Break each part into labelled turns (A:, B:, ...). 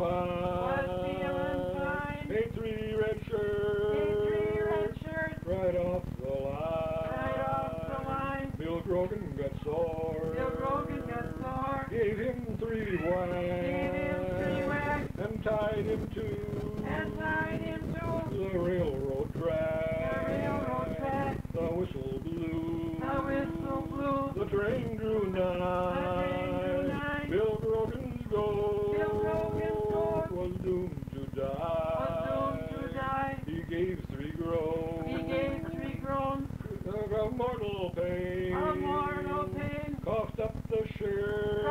A: fine.
B: Was feeling fine.
A: Made 3 red shirts. Right off the line. Bill Grogan got sore. Gave him 3 whacks. And tied him to the railroad track. The whistle blew. The train drew nigh. Bill Grogan's goat was doomed to die. He gave 3 groans. Of mortal pain. Coughed up the shirt.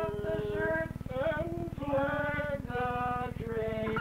A: And flagged the train.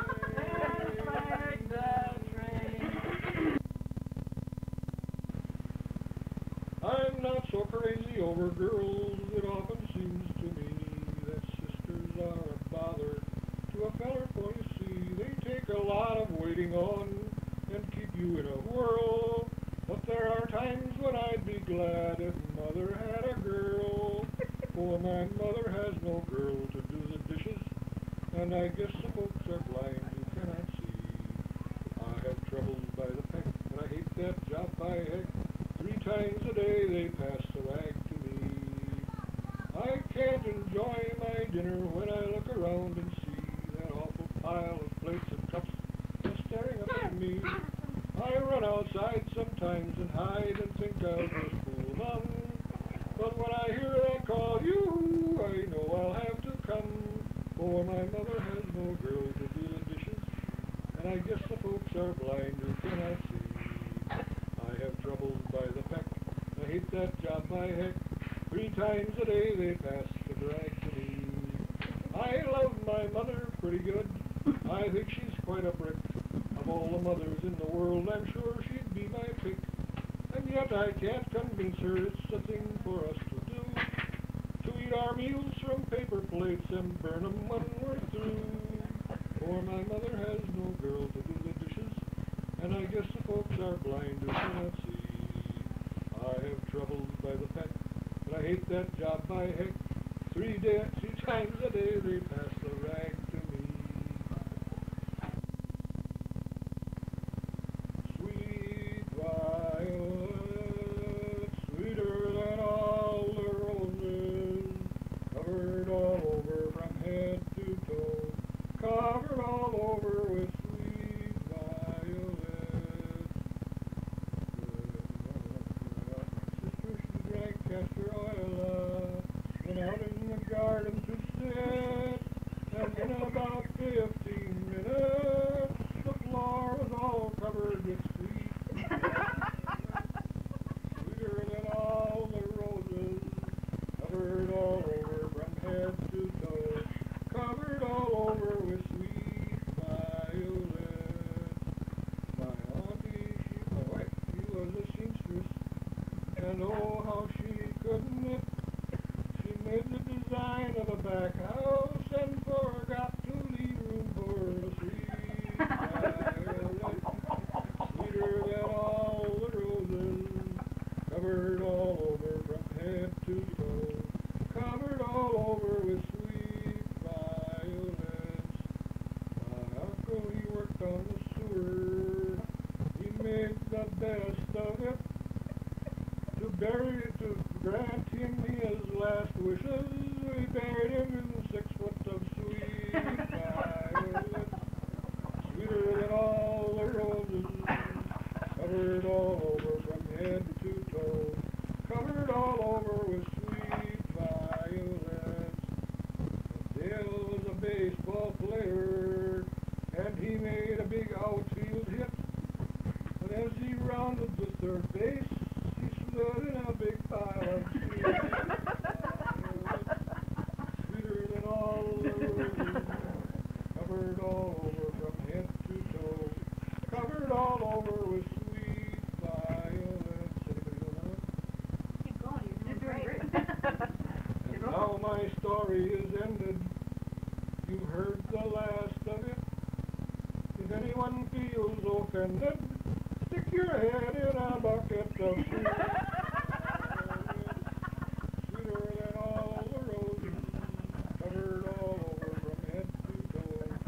A: I'm not so crazy over girls. It often seems to me that sisters are a bother to a feller, for you see, they take a lot of waiting on and keep you in a whirl. But there are times when I'd be glad if mother had a girl, for my mother has no girl to do the dishes, and I guess the folks are blind who cannot see. I have troubles by the peck, and I hate that job by heck. 3 times a day they pass the rag to me. I can't enjoy my dinner when I look around and see that awful pile of plates and cups just staring up at me. I run outside sometimes and hide and think I'll just fool Mum. But when I hear that call, you, I know I'll have to come. For my mother has no girl to do the dishes, and I guess the folks are blind who cannot see. I have troubles by the peck, I hate that job by heck. 3 times a day they pass the drag to me. I love my mother pretty good. I think she's quite a brick. Of all the mothers in the world, I'm sure she'd be my pick. And yet I can't convince her it's the thing for us to do, to eat our meals from paper plates and burn 'em when we're through. For my mother has no girl to do the dishes, and I guess the folks are blind who cannot see. I have troubles by the peck, but I hate that job by heck. 3 times a day they pass the rag to me. Sweet violet, sweeter than all the roses, covered all over from head to toe, covered all over with sweet violet. Sister, she drank castor oil up, went out in the garden to sit, and in about 15 minutes, the floor was all covered with sweet sweeter than all the roses, covered all over from head to toe, covered all over with sweet violets. My auntie, my wife, she was a seamstress, and oh how she could knit. She made the design of a back house and forgot to leave room for the sweet violet, sweeter than all the roses, covered all over from head to toe, covered all over with sweet violets. My uncle, he worked on the sewer, he made the best of it, to grant him his last wishes. We buried him in 6 foot of sweet violets, sweeter than all the roses, covered all over from head to toe, covered all over with sweet violets. Dale was a baseball player, and he made a big outfield hit, but as he rounded the third base, he stood in a big pile of sweet violets, sweeter than all the roses, covered all over from head to toe, covered all over with sweet violets. Anybody know that?
B: Keep going, you're doing great.
A: And now my story is ended. You've heard the last of it. If anyone feels offended, stick your head in a bucket of sweet violets, sweeter than all the roses, covered all over from head to toe,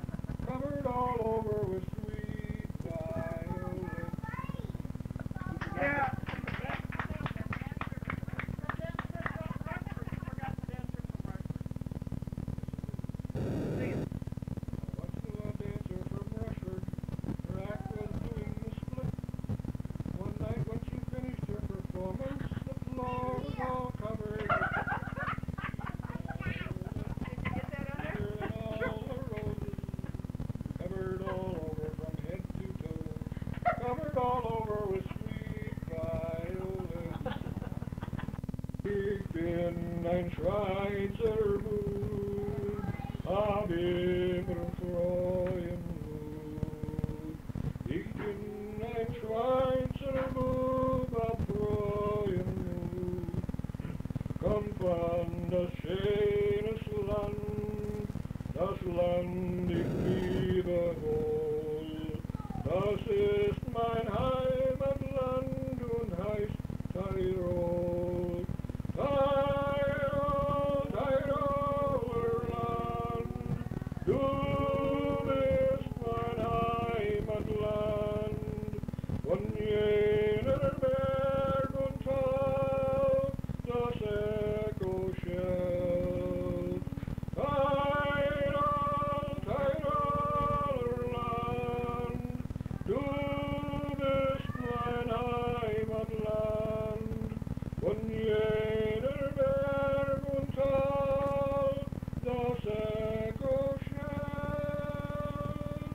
A: ein Schweizer Bub, hab immer freuen Mut. Ich bin ein Schweizer Bub, hab freuen Mut. Kommt von das schönes Land, das Land ich liebe wohl. Das ist mein Heimatland und heißt Tirol. Tirol, Tirolerland, du bist mein Heimatland. Von jener Berg und Tal das Echo schellt. Tirol, Tirolerland, du bist mein Heimatland. Von jener Berg und Tal das Echo schellt.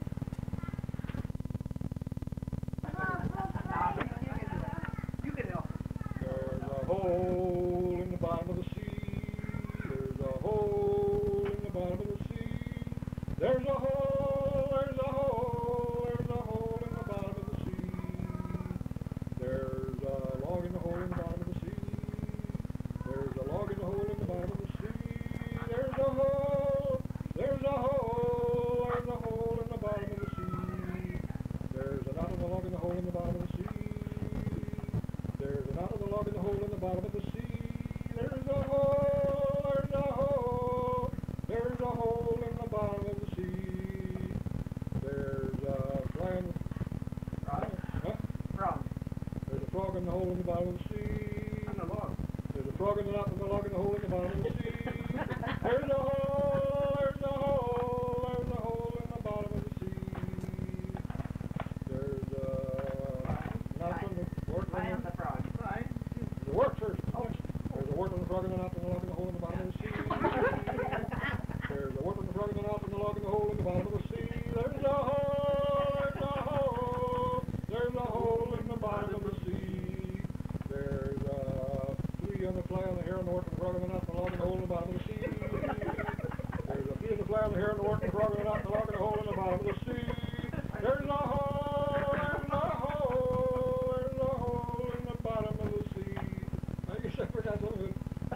B: You can help.
A: There's a hole in the bottom of the sea. There's a hole in the bottom of the sea. There's a hole, there's a hole, there's a hole in the bottom of the sea. There's a log in the hole in the bottom of the sea. There's a log in the hole in the bottom of the sea. There's a hole, there's a hole, there's a hole in the bottom of the sea. There's a knot in the log in the hole in the bottom of the sea. There's a knot in the log in the hole in the bottom of the sea. There's a hole, there's a hole, there's a hole in the bottom of the sea. There's a flying, huh?
B: Frog.
A: There's a frog in the hole in the bottom of the sea.
B: On the log.
A: There's a frog in the knot in the log in the hole in the bottom of the sea. There's a hole, there's a hole, there's a hole in the bottom of the sea. There's a knot in the wart
B: I am the frog. Right.
A: the wart first. There's a wart on the frog in the knot in the log in the hole in the bottom of the sea. There's a wart on the frog in the knot in the log in the hole in the bottom of the sea. There's a hole, there's a hole, there's a hole in the bottom of the sea. There's a flea on the fly on the hair on the wart on the frog in the knot in the log in the hole in the bottom of the sea. There's a flea on the fly on the hair on the wart on the frog in the knot in the log in the hole in the bottom of the sea. There's a hole, there's a hole, there's a hole in the bottom of the sea. I guess I forgot something.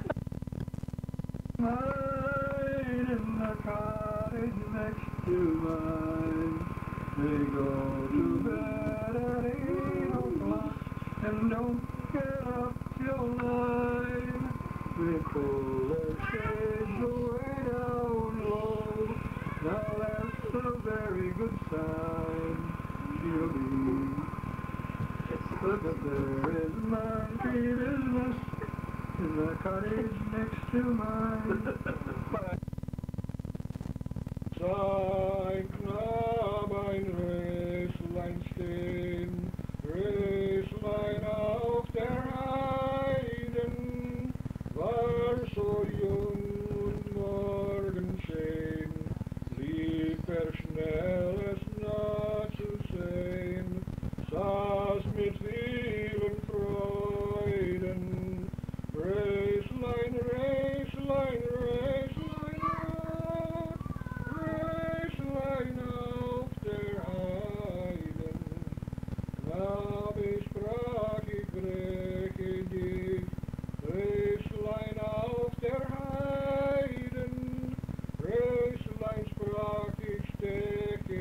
A: Night in the cottage next to mine. They go to bed at 8 o'clock and don't get up till 9. They pull their shades away down low. Now that's a very good sign. She'll be. But there is monkey business in the cottage next to mine. Sein Knab ein Röslein stehen, Röslein auf der Heiden, war so jung und morgenschön, lieb schnell es nah zu sehen, saß mit vielen Freuden, Röslein, Röslein, Röslein, Röslein auf der Heiden. Knabe sprach ich breche dich, Röslein auf der Heiden. Röslein sprach ich stecke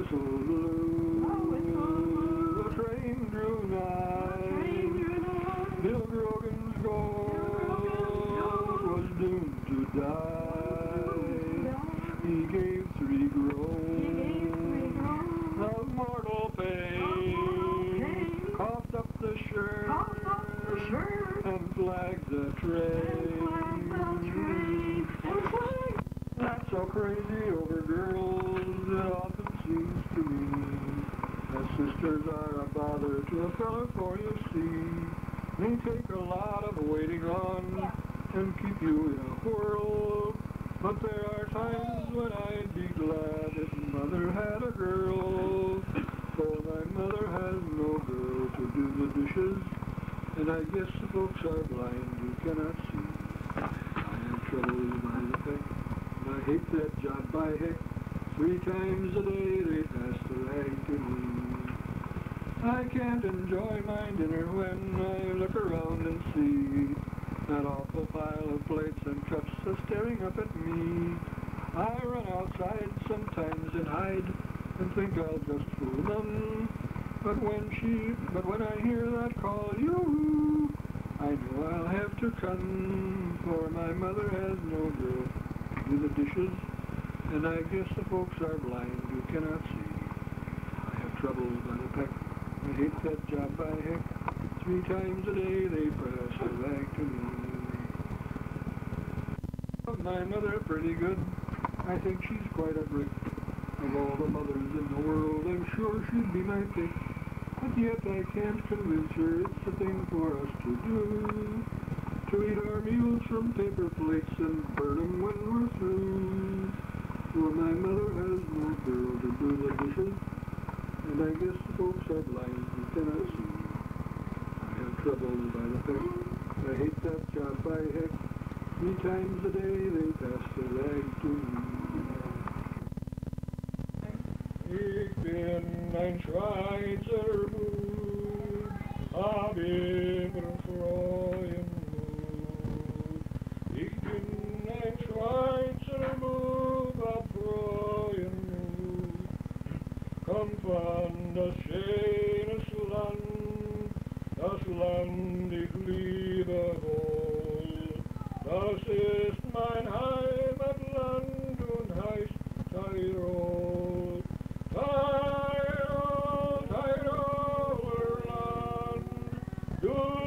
A: whistle blew, the train drew nigh, Bill Grogan's goat was doomed to die. He gave 3 groans of mortal pain, coughed up the shirt, and flagged the train. Not so crazy over girls, it often seems to me that sisters are a bother to a feller, for you see, they take a lot of waiting on and keep you in a whirl. But there are times when I'd be glad if mother had a girl, for my mother has no girl to do the dishes, and I guess the folks are blind who cannot see. I have trouble by the peck, and I hate that job by heck. 3 times a day they pass the rag to me. I can't enjoy my dinner when I look around and see that awful pile of plates and cups staring up at me. I run outside sometimes and hide and think I'll just fool them. But when I hear that call, yoo-hoo, I know I'll have to come, for my mother has no girl to do the dishes, and I guess the folks are blind who cannot see. I have troubles by the peck, I hate that job by heck. 3 times a day they pass the rag to me. My mother pretty good, I think she's quite a brick. Of all the mothers in the world, I'm sure she'd be my pick. But yet I can't convince her it's the thing for us to do, to eat our meals from paper plates and burn 'em when we're through. For my mother has no girl to do the dishes, and I guess the folks are blind who cannot see. I have troubles by the peck, I hate that job by heck. 3 times a day they pass the rag to me. Ich bin ein Schweizer Bub, hab immer freuen Mut. Ich bin ein Schweizer Bub, hab freuen Mut. Komm von das schönes Land ich liebe wohl. Das ist mein Heimatland und heißt Tirol. Tirol, Tiroler Land, du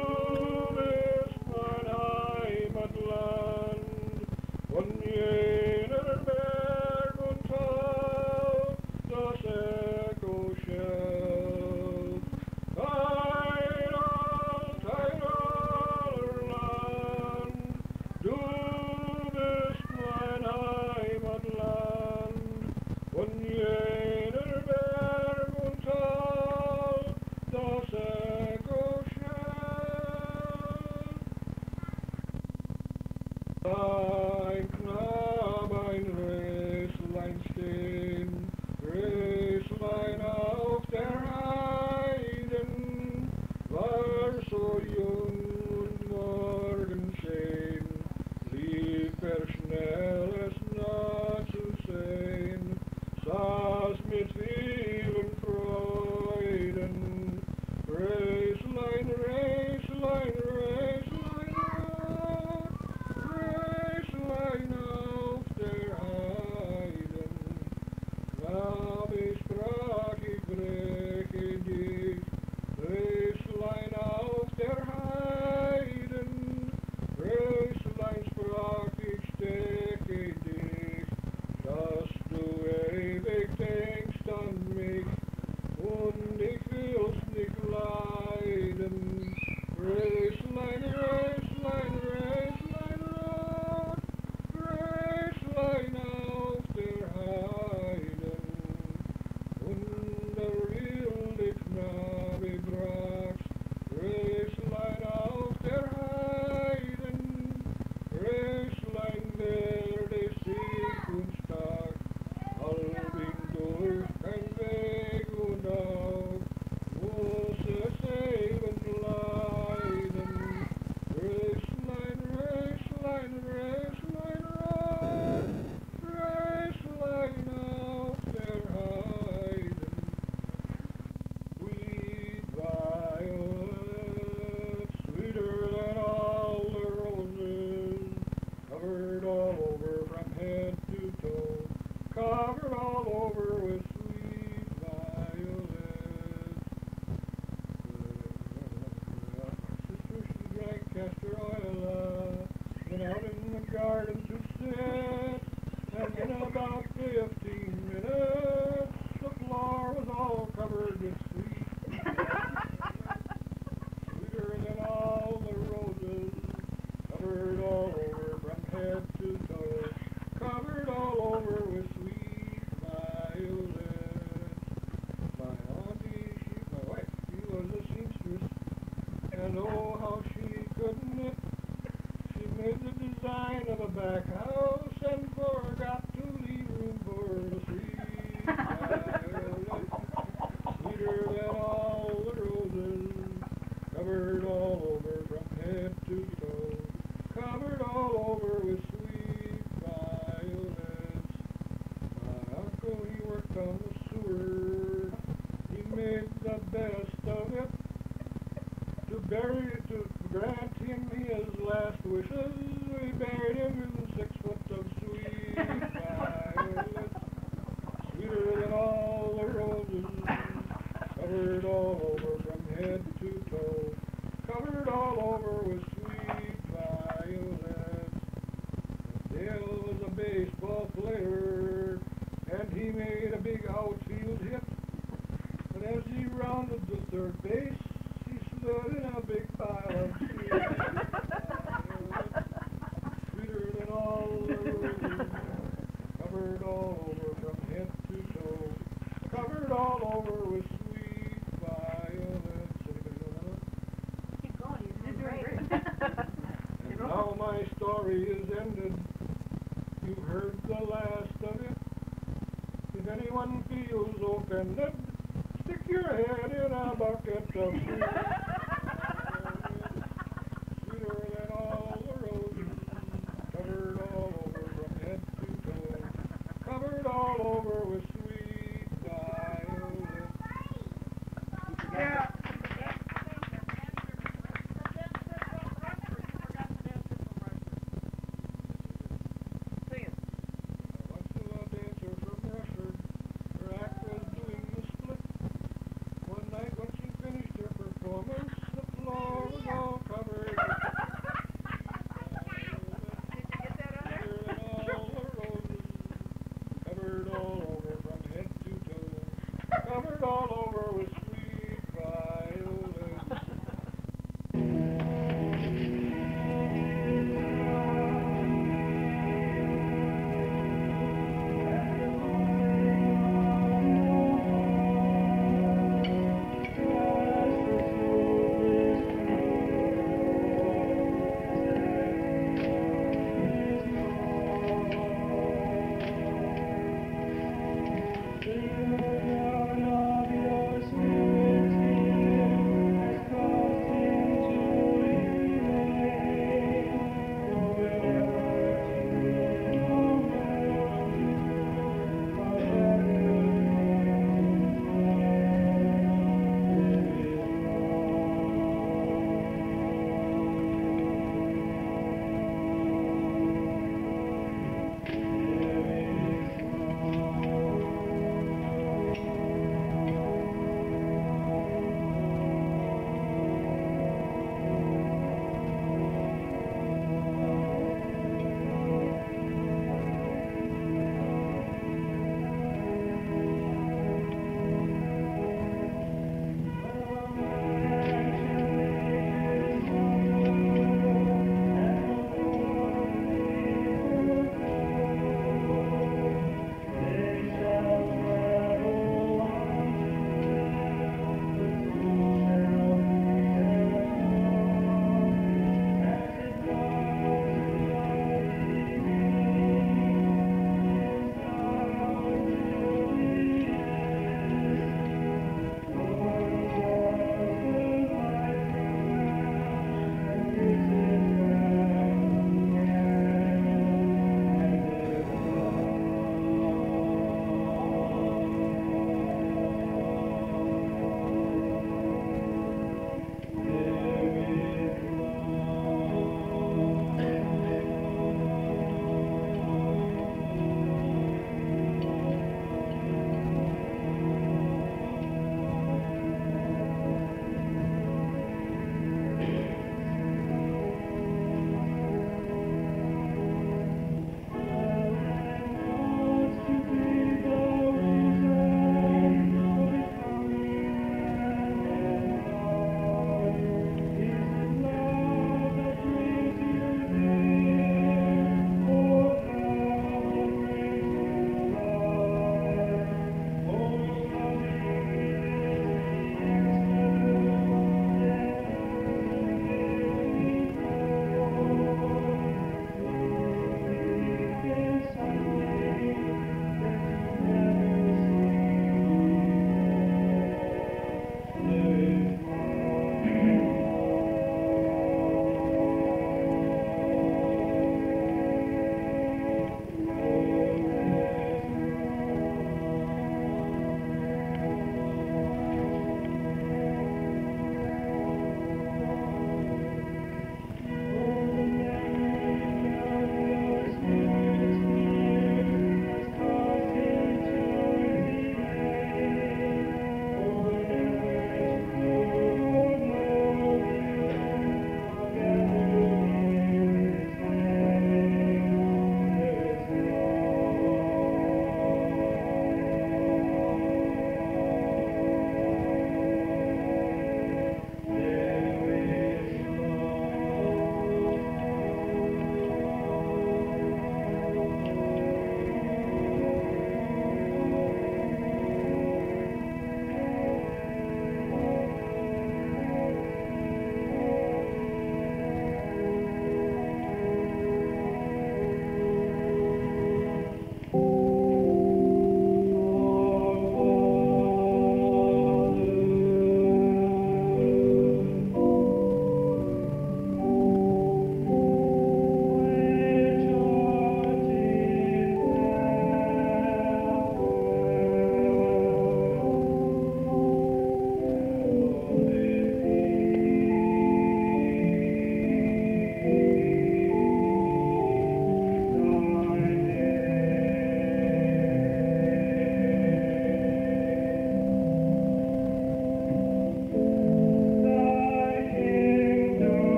A: all over from head to toe, covered all over with sweet violets. Sister, she drank castor oil, went out in the garden to sit, and in about 15 minutes, the floor was all covered with sweet, sweeter than all the roses, covered all over from head to toe, covered all over with sweet violets. My auntie, my wife, she was a seamstress, and oh how she could knit. She made the design of a back house and forgot to leave room for the sweet violet, sweeter than all the roses, covered all over from head to toe, covered all over with sweet violets. My uncle, he worked on the sewer, he made the best of it, to grant him his last wishes, we buried him in 6 foot of sweet violets, sweeter than all the roses, covered all over from head to toe, covered all over with sweet violets. Dale was a baseball player, and he made a big outfield hit, but as he rounded the third base, he stood in a big pile of sweet violets, sweeter than all the roses, covered all over from head to toe, covered all over with sweet violets. Anybody know that one?
B: Keep going, you're doing great.
A: And now my story is ended. You've heard the last of it. If anyone feels offended, stick your head in a bucket of sweet violets, sweeter than all the roses, covered all over from head to toe, covered all over with sweet violets.
B: Yeah. Sing it.
A: Once a dancer from Russia, her act was doing the split. One night when she finished her performance, the floor was all covered with
B: Did you get that on there?
A: sweeter than all the roses, covered all over from head to toe, covered all over with sweet violets. Sing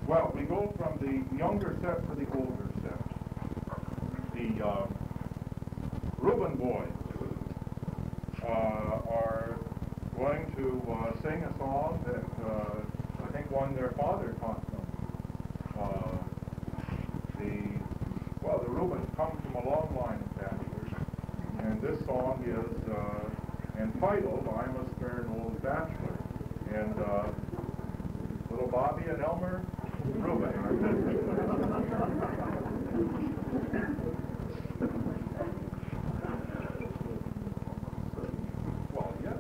C: Well, we go from the younger set to the older set. The Ruben boys are going to sing a song that I think one their father taught them. The Rubens come from a long line of bachelors, and this song is entitled "I'm a Stern Old Bachelor." And little Bobby and Elmer Ruben. Well, yeah.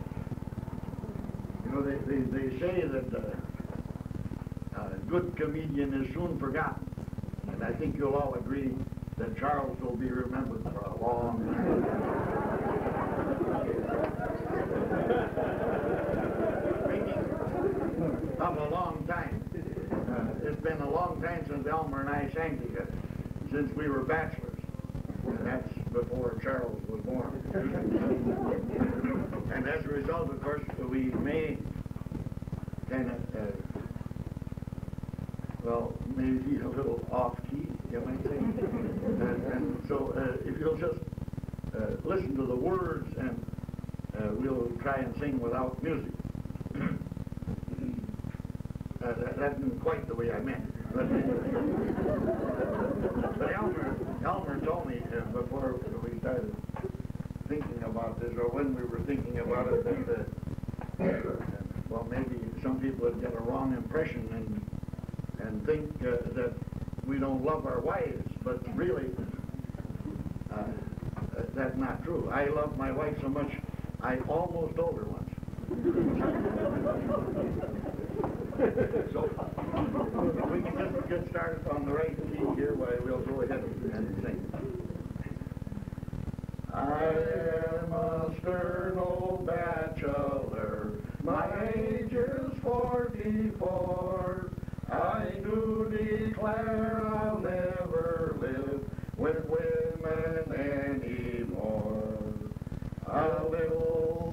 D: You know, they say that a good comedian is soon forgotten. And I think you'll all agree that Charles will be remembered for a long time. Speaking of a long time, it's been a long time since Elmer and I sang together, since we were bachelors. And that's before Charles was born. And as a result, of course, we may kind of, maybe a little off-key, you might say. And so if you'll just listen to the words, and we'll try and sing without music. That isn't quite the way I meant it. But Elmer told me before we started thinking about this, or when we were thinking about it, that well, maybe some people would get a wrong impression and think that we don't love our wives, but really, that's not true. I love my wife so much, I almost told her once. So, we can just get started on the right key here, while we'll go ahead and sing. I am a stern old bachelor, my age is 44. I do declare I'll never live with women anymore. A little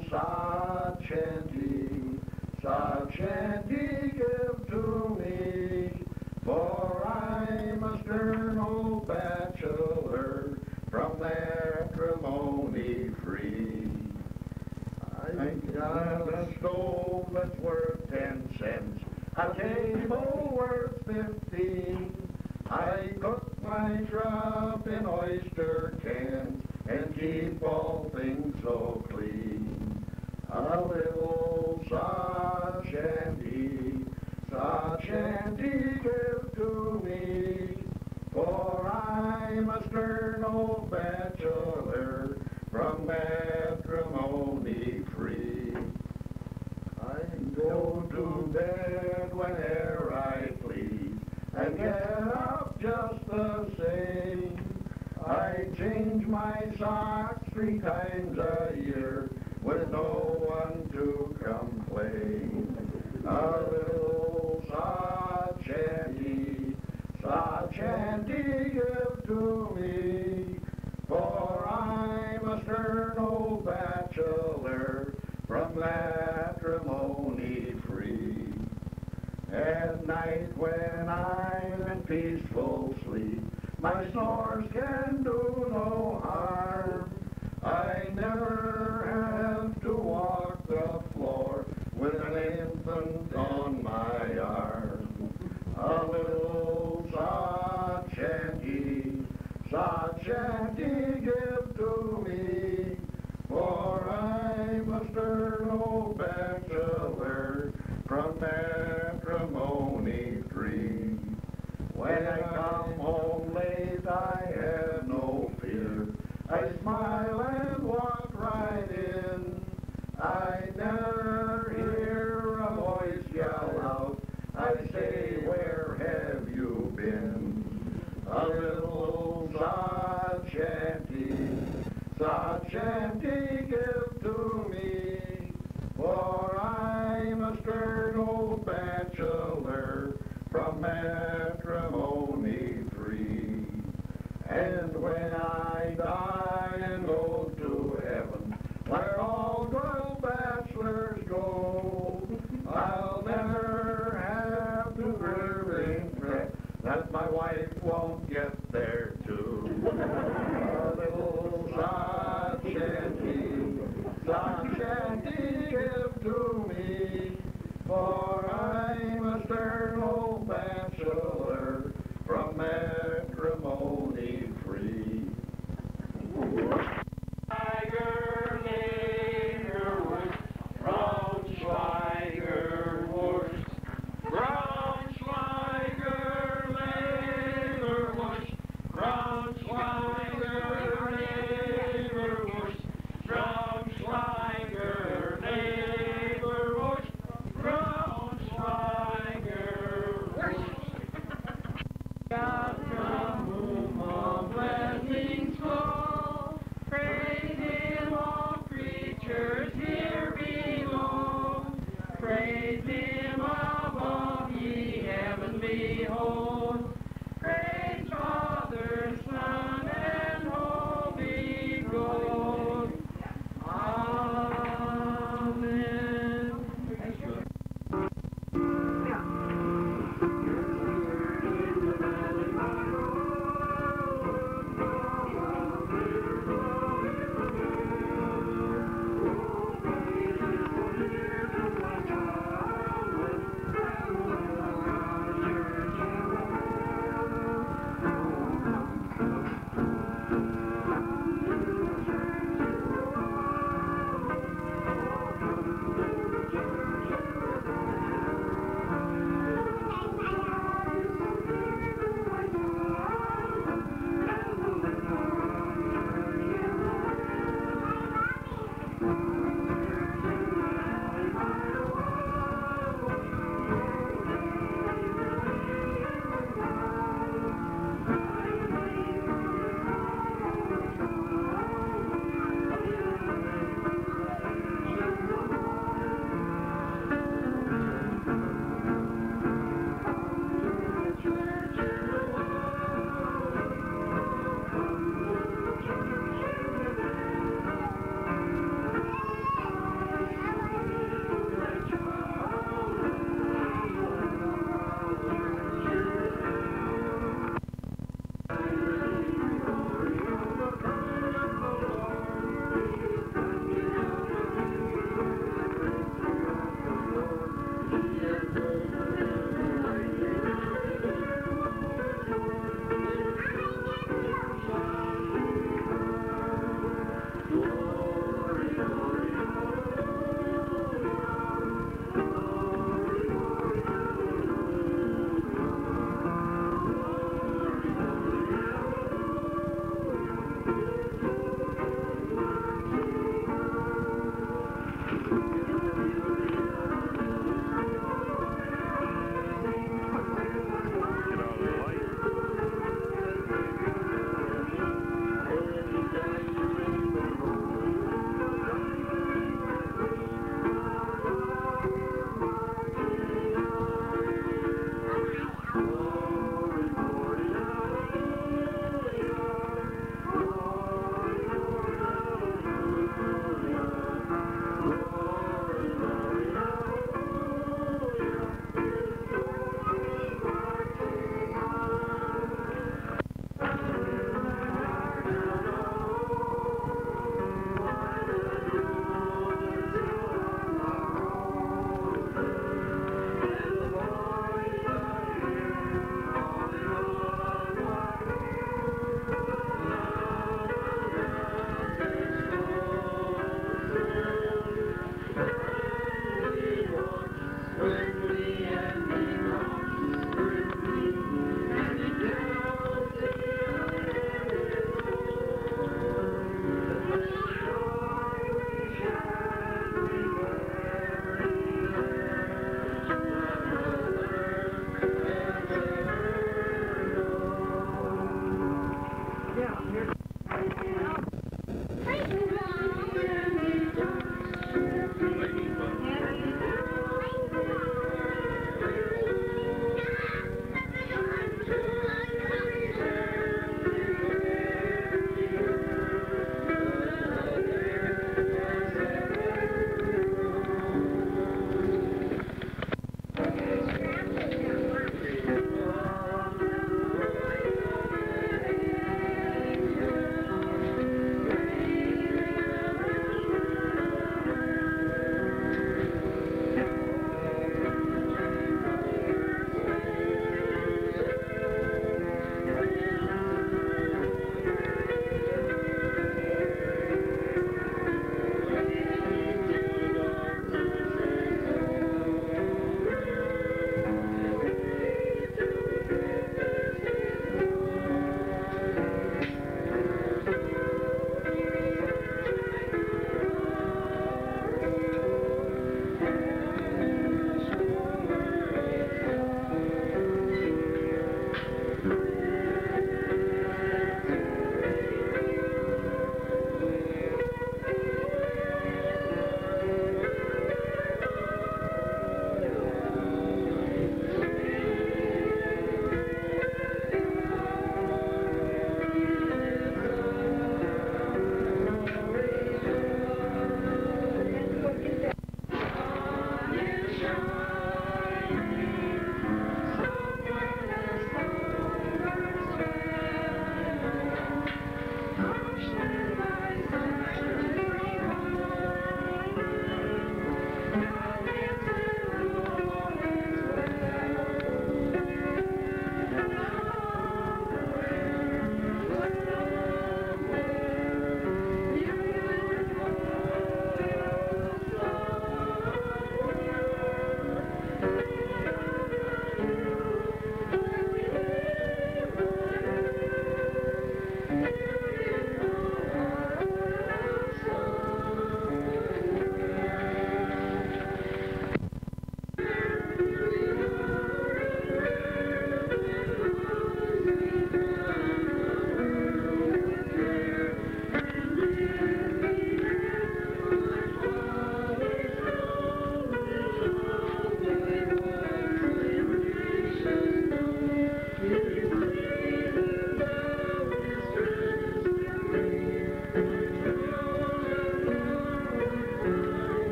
D: shanty give to me, for I'm a stern old bachelor, from matrimony free. I got a stove that's worth 10 cents, a table worth 15. I cook my trout in oyster cans and keep all things so clean. A little shanty give to me, for I'm a stern old bachelor, from matrimony free. I go to bed whenever I please, and get up just the same. I change my socks 3 times a year, with no one to complain. A little shanty give to me, for I'm a stern old bachelor, from matrimony free. At night when I'm in peaceful sleep, my snores can do no harm. I never have to walk the floor with an infant on my arm. A little shanty give to me, for I'm a stern old bachelor, from matrimony free. When I come home late, I have no fear. I smile and walk right in. I never hear a voice yell out. I say, where have you been? A little shanty give to me, for I'm a stern old bachelor, from matrimony free. And when I die and go to heaven, where all good bachelors go, I'll never have to worry eternal bachelor, from matrimony free. Schweiger, Lagerwurst, Braunschweiger Wurst. Braunschweiger, Lagerwurst, Braunschweiger, Lagerwurst, Braunschweiger, Lagerwurst, Braunschweiger Wurst. God from whom all blessings flow, praise Him, all creatures here below. Praise Him above, ye heavenly hosts. Praise Father, Son, and Holy Ghost. Amen.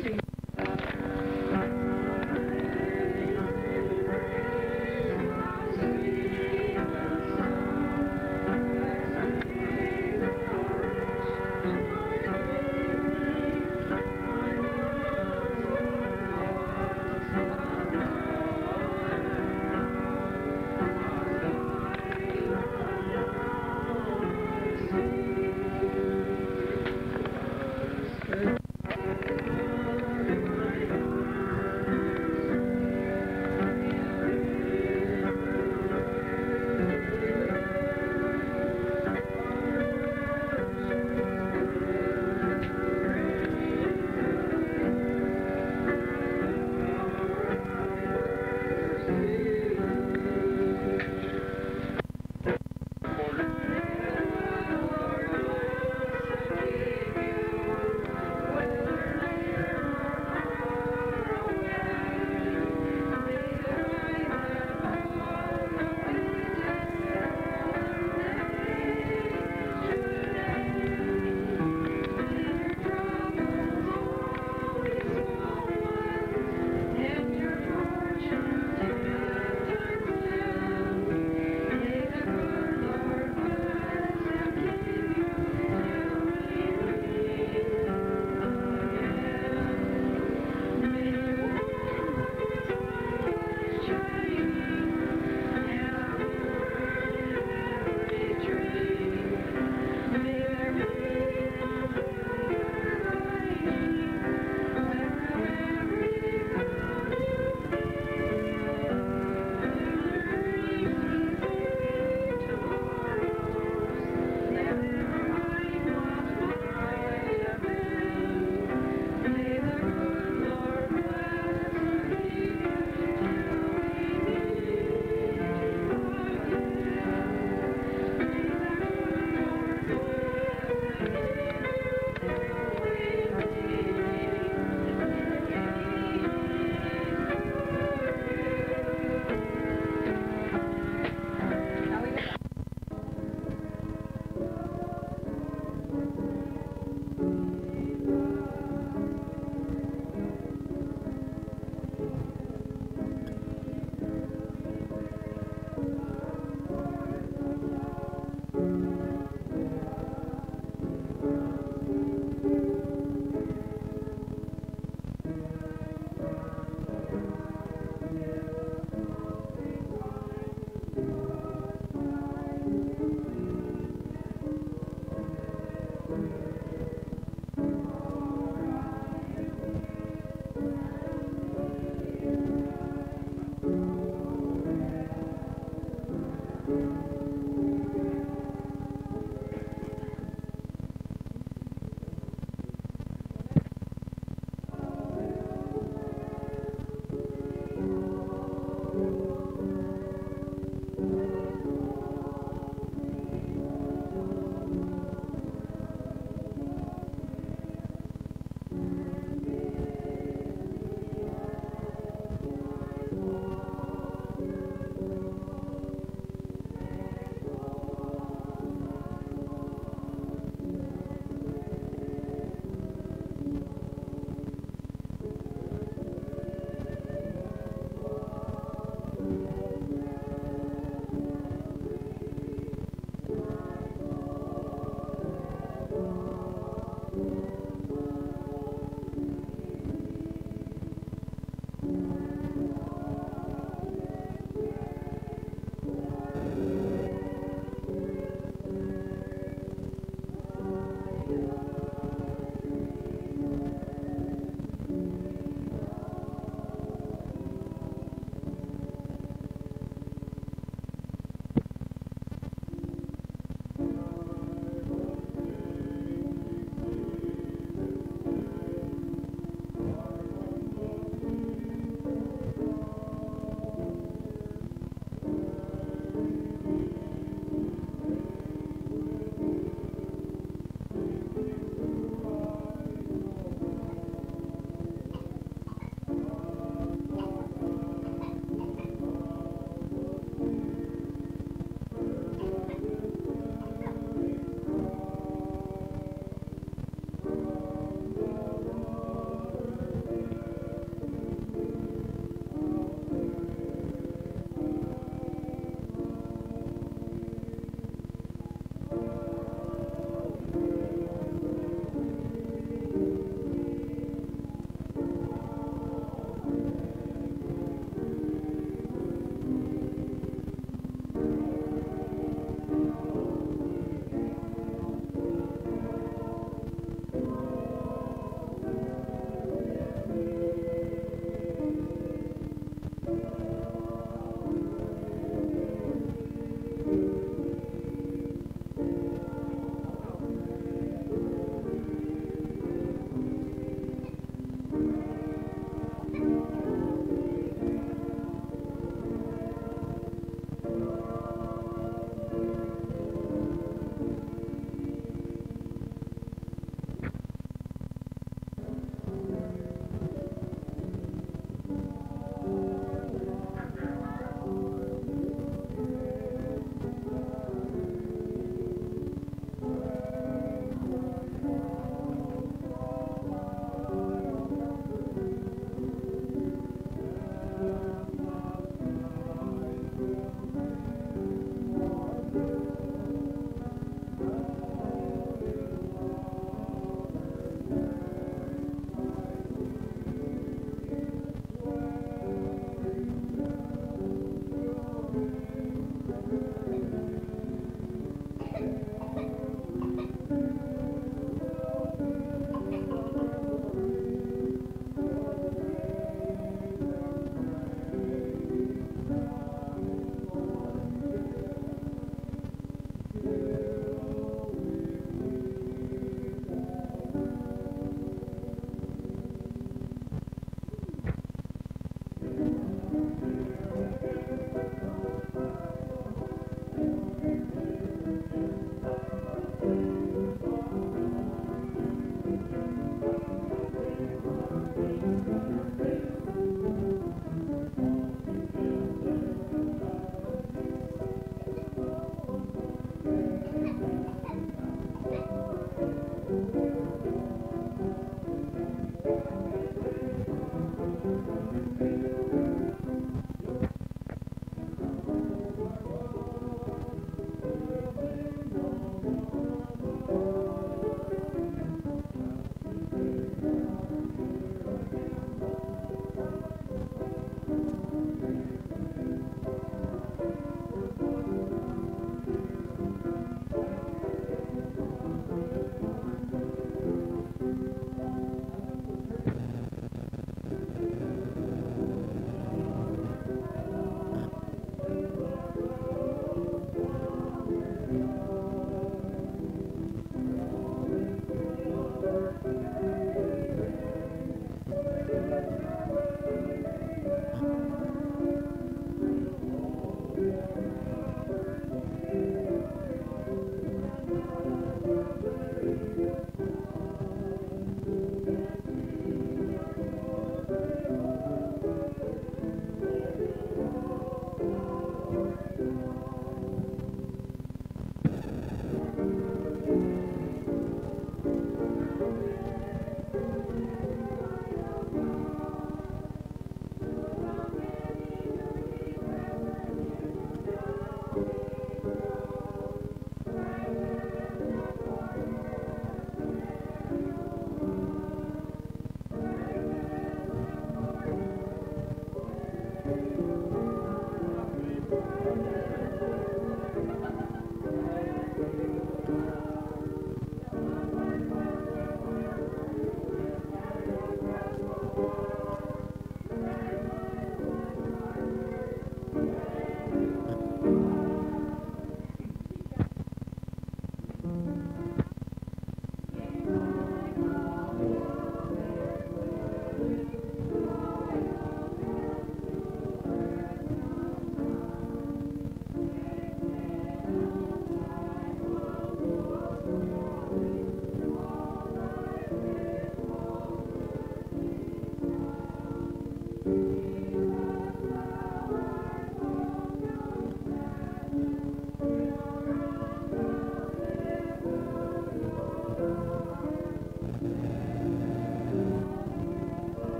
B: amazing.